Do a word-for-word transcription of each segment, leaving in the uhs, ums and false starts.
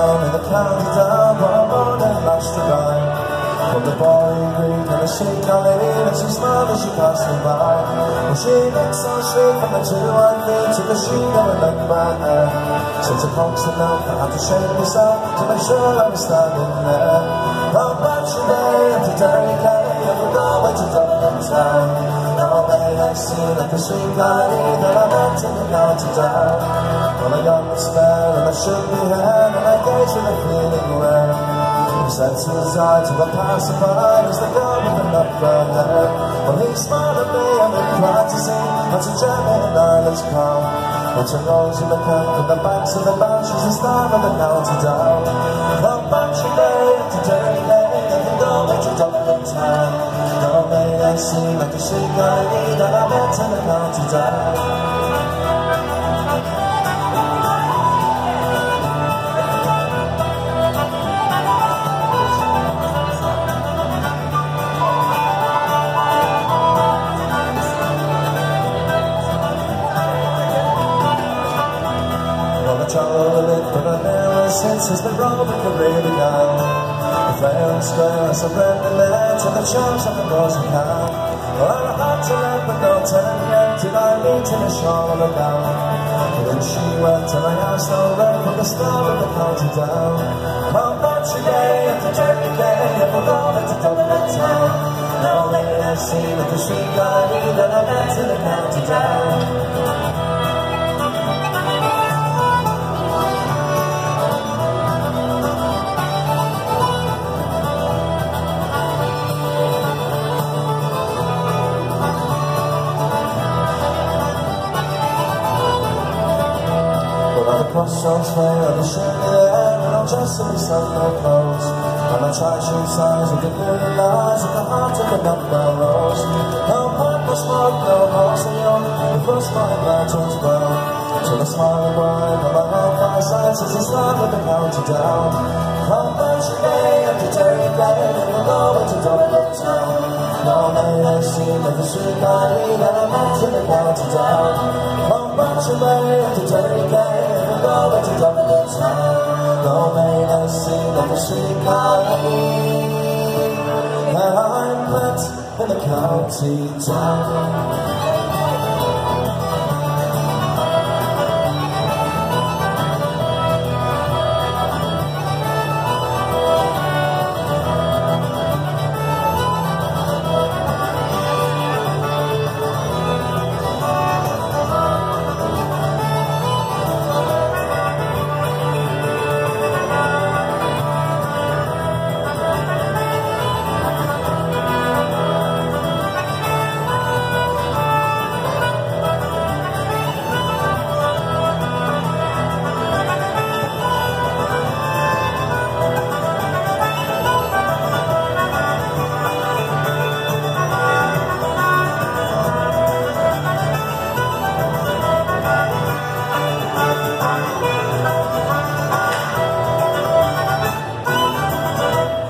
down in the county down, but I'm on and lashed to ride. From the boring green and the shade I lean, and she smiled as she passed me by. Well, she looked so sweet from the two white feet to the she never looked back there. Since a close enough, I had to shake myself to make sure I was standing there. Oh, but she lay up to Derry Gay, and we'd all went to Dublin town. Now may I see like the sweet lady that I met in the county down. Well, I got the spell and I shook my head, and I gazed with a feeling rare. He said to his eye to a passerby as the girl with the nut brown hair. Well, he smiled at me and we cried to see what's a gem in an island's calm. What's a rose in the camp with the banks of the bounce, she's a star of the county down. From Bantry Bay to Derry Lane, and we all went to Dublin town. Now may I seem like a sweet lady that I met in the county down. But I never since has been wrong with the really young. The fair and square, I surrender there to the charms of the rose and can. Well, I had to let but no turn yet till I meet in a shawl of a gown. But then she went and I asked no red from the star of the county down. Come back today at the Derry Gay, and we'll all went to Dublin town. Now may I see like the sweet lady that I met in the county down. Crossroads fair and the shady air, and I'm dressed in my Sunday clothes. And I try shoe size with the blue lights at the heart of the nut-brown rose. No pipe, no smoke, no horse and young, the first my lanterns glow. Till the smiling wine on my home fireside says it's live with the county down. Come Bantry Bay up to Derry Gay, and we'll go into Dublin town. Now may I seem like the sweet lady that I met in the county down. Come Bantry Bay up to Derry Gay, go to Dublin town. Now may I sing like a sweet lady that I met in the county town.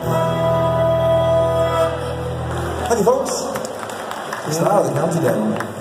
Thank you, folks. It's now the county down.